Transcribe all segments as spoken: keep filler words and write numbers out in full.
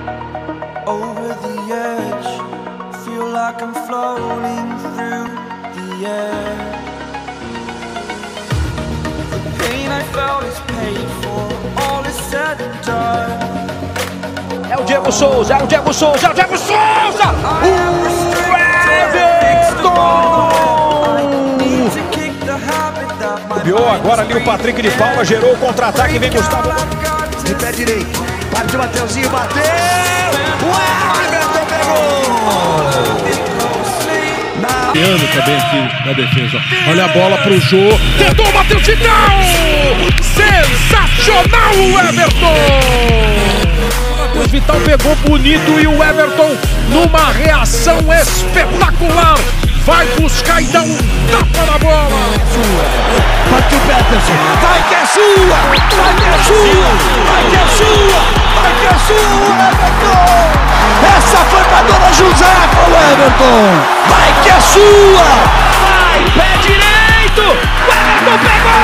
over the edge. Feel like I'm floating through the air. The pain I felt is paid for, all is said and done. É o Diego Souza, é o Diego Souza, é o Diego Souza! O Everton! Subiu agora ali o Patrick de Paula, gerou o contra-ataque, vem Gustavo. De pé direito, partiu o Mateuzinho, bateu! O Everton pegou! Piano também aqui na defesa. Olha a bola pro Jô. Tentou o Matheus Vidal! Sensacional o Everton! O Vital pegou bonito e o Everton numa reação espetacular. Vai buscar e dá um tapa na bola. Partiu o Peterson. Vai que é sua! Vai que é sua! Vai que é sua! Vai que é sua, Everton! Essa foi pra dona Josefa, o Everton! Vai que é sua! Vai, pé direito! O Everton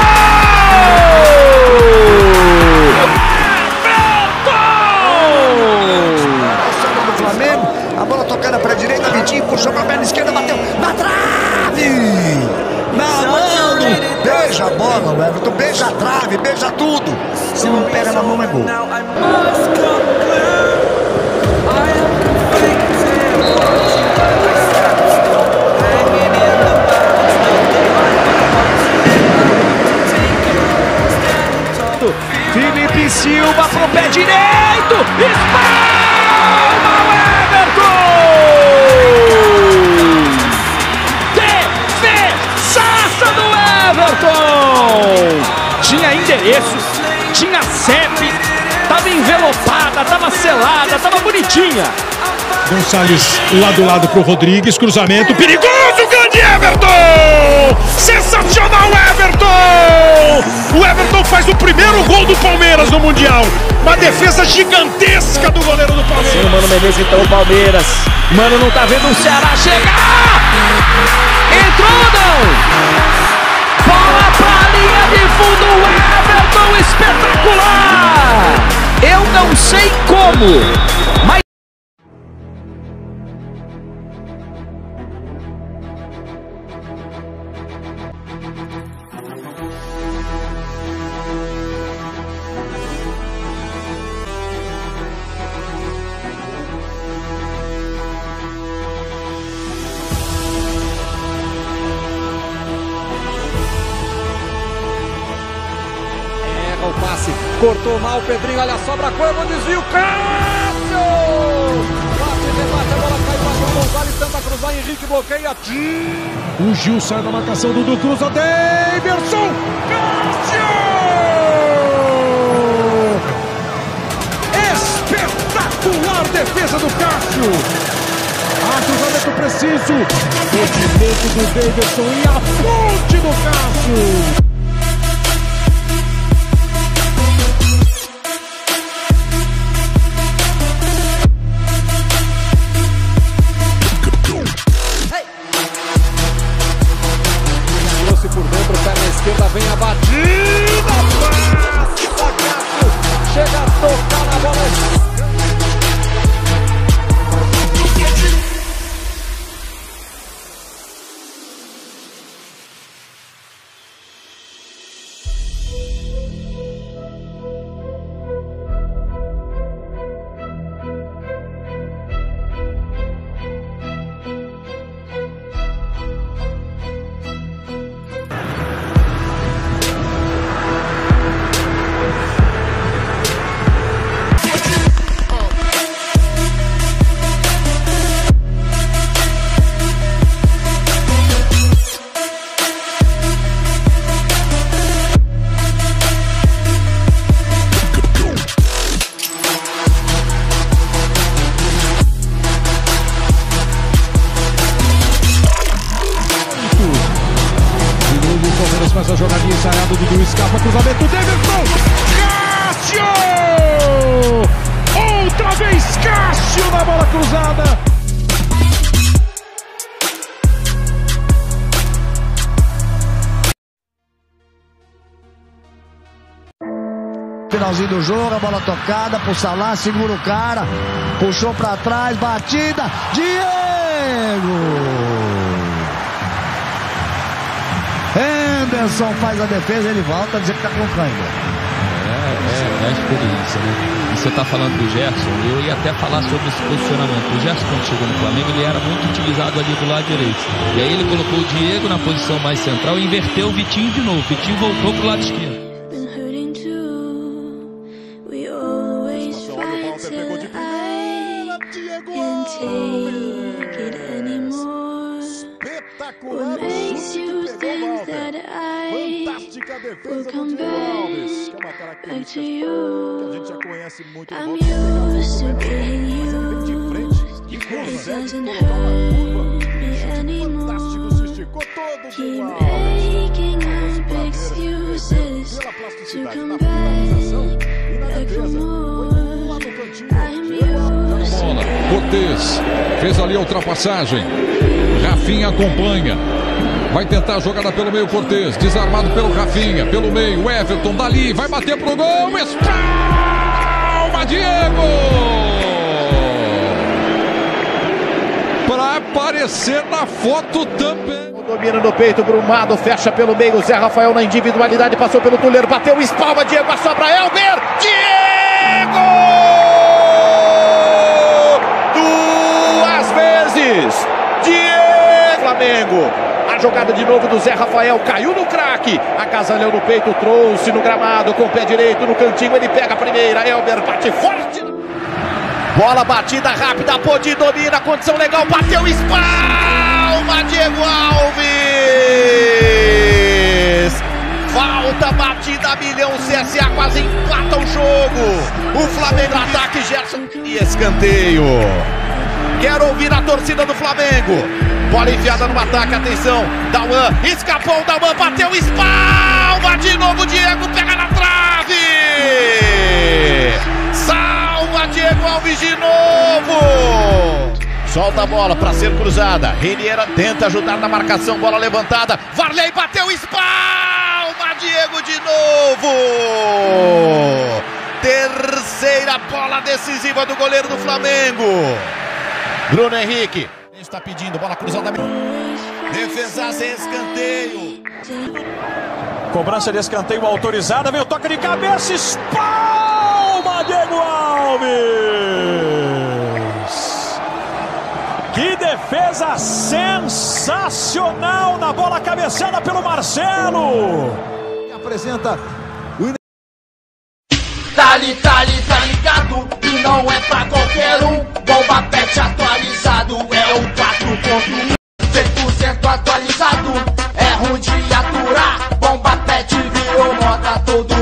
pegou! Do Flamengo, a bola tocada pra direita, Vitinho puxou pra perna esquerda, bateu na trave! Na mão! Beija a bola, o Everton, beija a trave, beija tudo! Se não pega na mão é gol. Felipe Silva pro pé direito! Espalma o Everton! Defesaça do Everton! Tinha endereço, tinha C E P, tava envelopada, tava selada, tava bonitinha. Gonçalves lado a lado pro Rodrigues, cruzamento perigoso, grande Everton! Sensacional Everton! O Everton faz o primeiro gol do Palmeiras no Mundial. Uma defesa gigantesca do goleiro do Palmeiras. Sim, o Mano Menezes então o Palmeiras. Mano não tá vendo o Ceará chegar! Entrou não! Bola pra linha de fundo, o Everton espetacular! Eu não sei como, mas o passe, cortou mal o Pedrinho, olha a sobra, Cueva, desvio, Cássio! Bate, rebate, a bola caiu, bateu o Gonzalez, tenta cruzar, Henrique bloqueia. O Gil sai da marcação, Dudu cruza, Daverson, Cássio! Espetacular defesa do Cássio! Ah, cruzamento preciso, movimento do Daverson e a ponte do Cássio! Por dentro, perna esquerda, vem a batida, passa, Cássio, chega a tocar na bola. Faz a jogadinha ensaiada, Dudu escapa, cruzamento, Daverson, Cássio! Outra vez Cássio na bola cruzada. finalzinho do jogo, a bola tocada pro Salah, segura o cara, puxou pra trás, batida, Diego! Henderson faz a defesa, ele volta a dizer que tá com cãibra. É, é, é a experiência, né? E você tá falando do Gerson, eu ia até falar sobre esse posicionamento. O Gerson, quando chegou no Flamengo, ele era muito utilizado ali do lado direito. E aí ele colocou o Diego na posição mais central e inverteu o Vitinho de novo. O Vitinho voltou pro lado esquerdo. Pegou de primeira, Diego Alves! Espetacular o chute que pegou o Walter. Fantástica defesa do Diego Alves, que é uma característica que a gente já conhece muito no Walter. Mas ele vem de frente e consegue colocar uma curva. Um fantástico, se esticou todo o Diego Alves. Pela plasticidade, na finalização e na defesa. Foi lá no cantinho. Bola, Cortez fez ali a ultrapassagem. Rafinha acompanha. Vai tentar a jogada pelo meio, Cortez. Desarmado pelo Rafinha, pelo meio. Everton dali, vai bater pro gol. Espalma, Diego! Para aparecer na foto também. Domina no peito, Brumado, fecha pelo meio. Zé Rafael na individualidade, passou pelo Tuleiro, bateu, espalma, Diego, a sobra, Elber! Diego! Duas vezes! Diego! Flamengo! A jogada de novo do Zé Rafael, caiu no craque, agasalhou no peito, trouxe no gramado, com o pé direito no cantinho, ele pega a primeira, Elber bate forte. Bola batida rápida, Podi domina, condição legal, bateu, espalma, Diego Alves! Falta, batida, milhão, C S A quase empata o jogo. O Flamengo ataque, Gerson e escanteio. Quero ouvir a torcida do Flamengo. Bola enfiada no ataque, atenção, Dauan, escapou o Dauan, bateu, espalma, de novo, Diego, pega na trave! Salva, Diego Alves de novo! Solta a bola para ser cruzada, Reiniera tenta ajudar na marcação, bola levantada, Varley bateu, espalma, Diego de novo! Terceira bola decisiva do goleiro do Flamengo, Bruno Henrique. Está pedindo, bola cruzada, defesa sem escanteio. Cobrança de escanteio autorizada, vem o toque de cabeça, espalma, Diego Alves! Que defesa sensacional na bola cabeçada pelo Marcelo! Apresenta o... Dali, dali, tá ligado? E não é pra qualquer um. Bomba pet atualizado, é o quatro ponto um, cem por cento atualizado. É ruim de aturar, bomba pet virou moda, todo